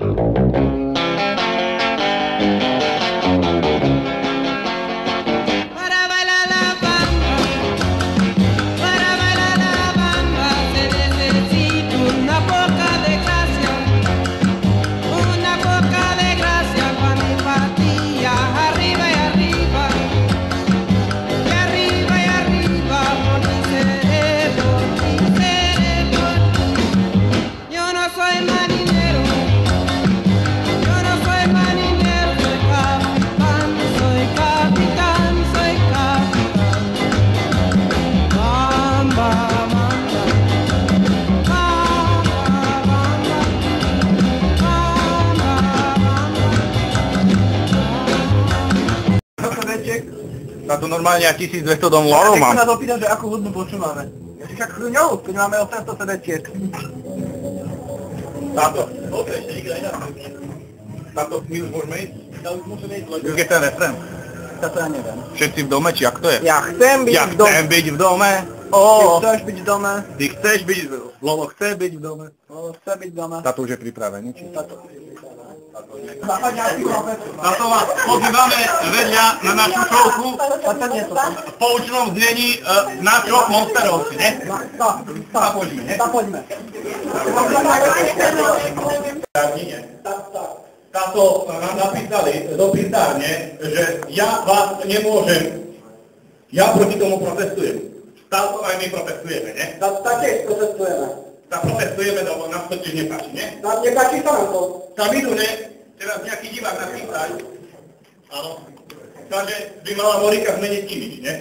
A to normálne 1200 domov mám. Ja sa nás opýtam, že akú hudbu počúvame. Ja si však chruňou, keď máme 800 CD-čiek. Táto? Dobre, ešte nikto iná. Táto my už môžeme ísť? Ja už môžeme ísť. Už je ten refrén. Táto ja neviem. Všetci v dome, či jak to je? Ja chcem byť v dome. Ja chcem byť v dome. Ty chceš byť v dome. Ty chceš byť v dome. Lolo chce byť v dome. Lolo chce byť v dome. Táto už je pripravený, či? Táto. Táto vás pozývame vedľa na našu šovku v poučnom znení našho Monsterovci, ne? Tá poďme, ne? Tá poďme. Táto nám napísali do písarne, že ja vás nemôžem, ja proti tomu protestujem. Táto aj my protestujeme, ne? Tak tiež protestujeme. Tak protestujeme, lebo nám to tiež nepáči, ne? Nám nepáči sa nám to. Tam idú, ne? Teraz nejaký divák napísal. Áno. Takže by mala Morika zmeniť imič, ne?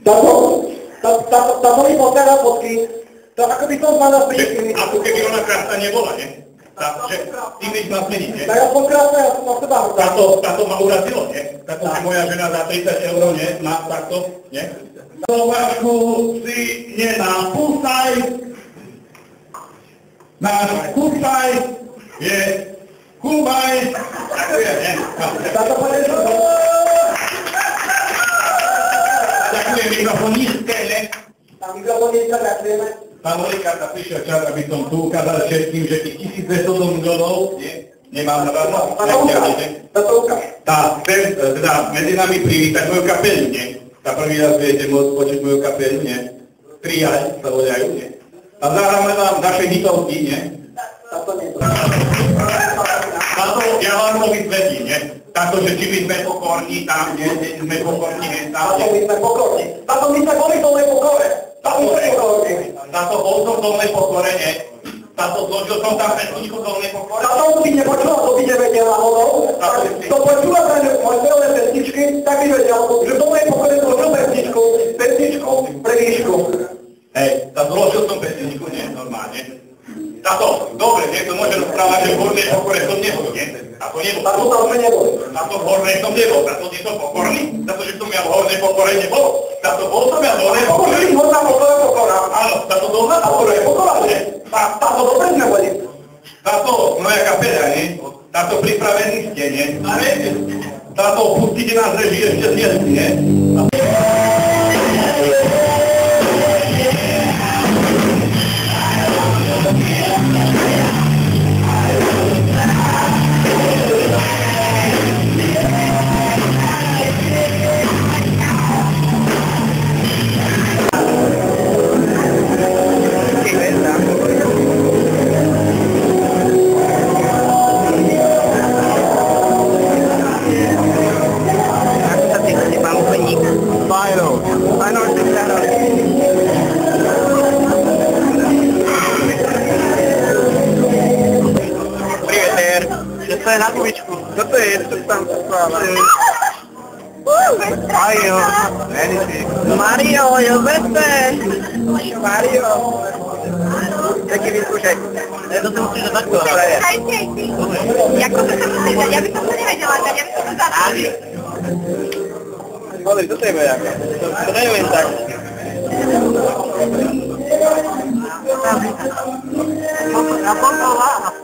Táto mi posiela fotky. To ako by som mala zmeniť imič. Ako keby ona krásna nebola, ne? Takže imič má zmeniť, ne? Tak ja som krásna, ja som na seba hrozná. Táto ma urazilo, ne? Táto, že moja žena za 30 €, ne? Má takto, ne? Slováčku si nenapústaj. Náš kúsaj je Kubaj. Ďakujem, ne? Táto povedeš, že... Ďakujem, mikrofón nízke, ne? Tá mikrofón nízke, ďakujeme. Pán Morika, sa prišiel čas, aby som tu ukázal všetkým, že tých 1200 domov, nemám na vás. Táto ukáž. Tá, chcem teda medzi nami privítať moju kapelu, ne? Za prvý raz budete môcť počuť moju kapelu, ne? Triaj sa volajú, ne? A zahráme vám naše hitovky, ne? Táto nie. Táto, ja vám to vysvetlím, ne? Táto, že či my sme pokorní tam, ne? Sme pokorní, ne? Táto my sme pokorní. Táto my sme boli v dolnej pokore. Táto my sme pokorní. Táto bol som v dolnej pokore, ne? Táto zložil som tam pesničku v dolnej pokore. Táto by nepočula, to by nevedela hodou. To počula sa, že moje milé pesničky, tak by vedela, že v dolnej pokore zložil pesničku pre výšku. Hej, tá zložil som pesničku, nie? Normálne. Táto, dobre, nie? To môže rozprávať, že v hornej pokore som nebol, nie? Ako nebol. Táto tam sme neboli. Táto v hornej som nebol, táto nie som pokorný, táto, že som ja v hornej pokore nebol. Táto bol som ja v hornej pokore. Horná pokora, pokora. Áno, táto dolná pokore je pokora, nie? Táto dobre sme boli. Táto moja kapela, nie? Táto pripravený ste, nie? A viete, táto pustíte nás režii ešte zjedli, nie? To je na kubičku. Toto je, to tam spáva. Mario. Mario, Jozefe. Mario. Taký vyskúšaj. To si musíš takto. Hejte. Jako to sa musíš dať, ja by som to nevedela dať, ja by som to zadala. Pozri, toto je mojaká. To neviem tak. Na pokola.